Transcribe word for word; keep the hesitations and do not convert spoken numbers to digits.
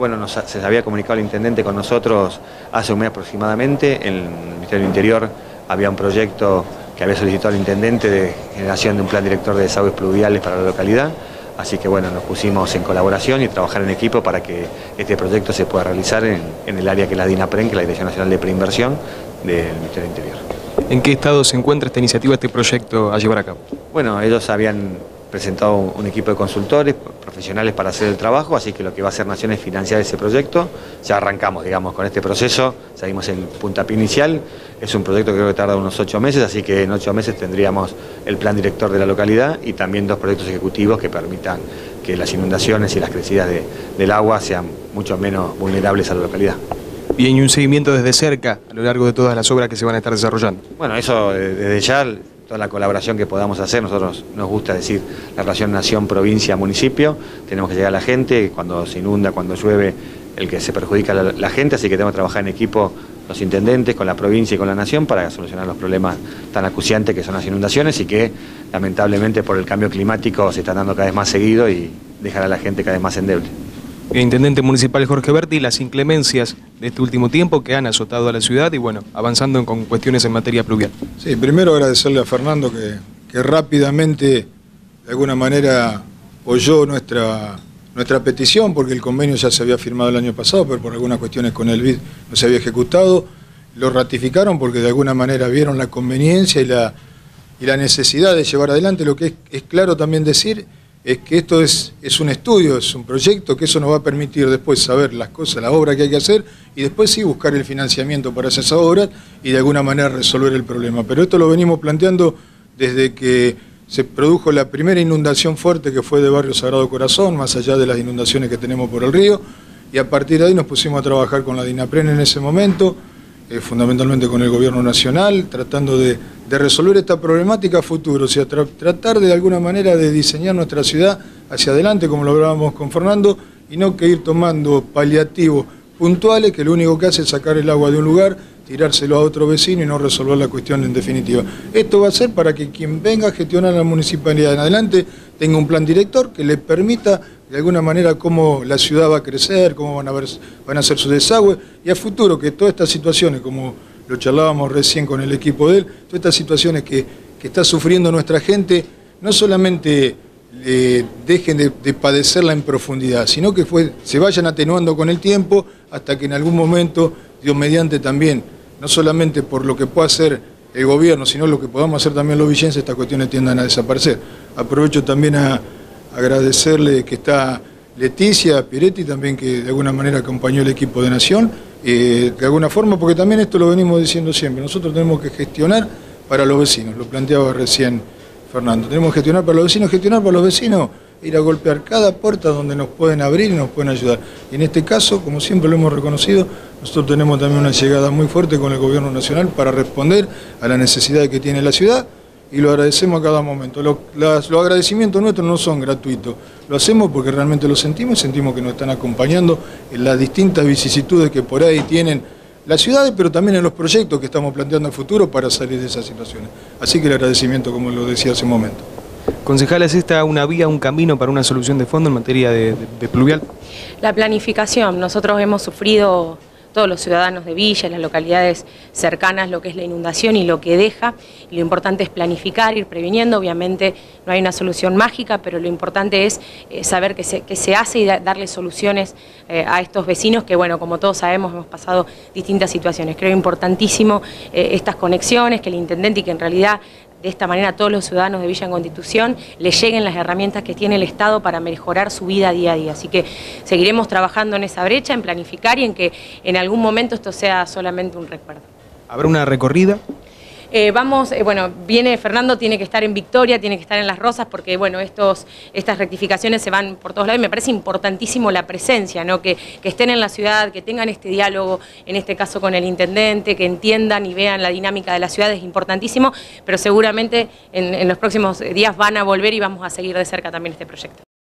Bueno, nos, se había comunicado el intendente con nosotros hace un mes aproximadamente. En el Ministerio del Interior había un proyecto que había solicitado al intendente de generación de un plan director de desagües pluviales para la localidad. Así que bueno, nos pusimos en colaboración y trabajar en equipo para que este proyecto se pueda realizar en, en el área que es la DINAPREN, que es la Dirección Nacional de Preinversión del Ministerio del Interior. ¿En qué estado se encuentra esta iniciativa, este proyecto a llevar a cabo? Bueno, ellos habían presentado un equipo de consultores profesionales para hacer el trabajo, así que lo que va a hacer Nación es financiar ese proyecto. Ya arrancamos, digamos, con este proceso, seguimos en puntapié inicial. Es un proyecto que creo que tarda unos ocho meses, así que en ocho meses tendríamos el plan director de la localidad y también dos proyectos ejecutivos que permitan que las inundaciones y las crecidas de, del agua sean mucho menos vulnerables a la localidad. Bien, y un seguimiento desde cerca a lo largo de todas las obras que se van a estar desarrollando. Bueno, eso desde ya, toda la colaboración que podamos hacer, nosotros nos gusta decir la relación nación, provincia, municipio, tenemos que llegar a la gente, cuando se inunda, cuando llueve, el que se perjudica a la, la gente, así que tenemos que trabajar en equipo los intendentes, con la provincia y con la nación para solucionar los problemas tan acuciantes que son las inundaciones y que lamentablemente por el cambio climático se están dando cada vez más seguido y dejan a la gente cada vez más endeble. El intendente municipal Jorge Berti, las inclemencias de este último tiempo que han azotado a la ciudad y bueno, avanzando con cuestiones en materia pluvial. Sí, primero agradecerle a Fernando que, que rápidamente de alguna manera oyó nuestra, nuestra petición, porque el convenio ya se había firmado el año pasado, pero por algunas cuestiones con el B I D no se había ejecutado. Lo ratificaron porque de alguna manera vieron la conveniencia y la, y la necesidad de llevar adelante. Lo que es, es claro también decir es que esto es, es un estudio, es un proyecto, que eso nos va a permitir después saber las cosas, la obra que hay que hacer y después sí buscar el financiamiento para esas obras y de alguna manera resolver el problema. Pero esto lo venimos planteando desde que se produjo la primera inundación fuerte que fue de Barrio Sagrado Corazón, más allá de las inundaciones que tenemos por el río, y a partir de ahí nos pusimos a trabajar con la DINAPREN en ese momento, eh, fundamentalmente con el gobierno nacional, tratando de, de resolver esta problemática a futuro, o sea, tra tratar de alguna manera de diseñar nuestra ciudad hacia adelante, como lo hablábamos con Fernando, y no que ir tomando paliativos puntuales, que lo único que hace es sacar el agua de un lugar, tirárselo a otro vecino y no resolver la cuestión en definitiva. Esto va a ser para que quien venga a gestionar la municipalidad en adelante tenga un plan director que le permita de alguna manera cómo la ciudad va a crecer, cómo van a, ver, van a ser sus desagües, y a futuro que todas estas situaciones, como lo charlábamos recién con el equipo de él, todas estas situaciones que, que está sufriendo nuestra gente, no solamente eh, dejen de, de padecerla en profundidad, sino que fue, se vayan atenuando con el tiempo hasta que en algún momento, Dios mediante también, no solamente por lo que pueda hacer el gobierno, sino lo que podamos hacer también los villenses, estas cuestiones tiendan a desaparecer. Aprovecho también a agradecerle que está Leticia Piretti también, que de alguna manera acompañó el equipo de Nación, eh, de alguna forma, porque también esto lo venimos diciendo siempre, nosotros tenemos que gestionar para los vecinos, lo planteaba recién Fernando, tenemos que gestionar para los vecinos, gestionar para los vecinos, ir a golpear cada puerta donde nos pueden abrir y nos pueden ayudar. Y en este caso, como siempre lo hemos reconocido, nosotros tenemos también una llegada muy fuerte con el gobierno nacional para responder a la necesidad que tiene la ciudad, y lo agradecemos a cada momento. Los, los agradecimientos nuestros no son gratuitos, lo hacemos porque realmente lo sentimos y sentimos que nos están acompañando en las distintas vicisitudes que por ahí tienen las ciudades, pero también en los proyectos que estamos planteando en futuro para salir de esas situaciones. Así que el agradecimiento, como lo decía hace un momento. Concejal, ¿es esta una vía, un camino para una solución de fondo en materia de, de, de pluvial? La planificación. Nosotros hemos sufrido, todos los ciudadanos de Villa, las localidades cercanas, lo que es la inundación y lo que deja. Y lo importante es planificar, ir previniendo. Obviamente no hay una solución mágica, pero lo importante es eh, saber qué se, qué se hace y da, darle soluciones eh, a estos vecinos que, bueno, como todos sabemos, hemos pasado distintas situaciones. Creo importantísimo eh, estas conexiones, que el intendente y que en realidad de esta manera a todos los ciudadanos de Villa en Constitución les lleguen las herramientas que tiene el Estado para mejorar su vida día a día. Así que seguiremos trabajando en esa brecha, en planificar y en que en algún momento esto sea solamente un recuerdo. ¿Habrá una recorrida? Eh, vamos, eh, bueno, viene Fernando, tiene que estar en Victoria, tiene que estar en Las Rosas, porque bueno, estos, estas rectificaciones se van por todos lados y me parece importantísimo la presencia, ¿no? Que, que estén en la ciudad, que tengan este diálogo, en este caso con el intendente, que entiendan y vean la dinámica de la ciudad, es importantísimo, pero seguramente en, en los próximos días van a volver y vamos a seguir de cerca también este proyecto.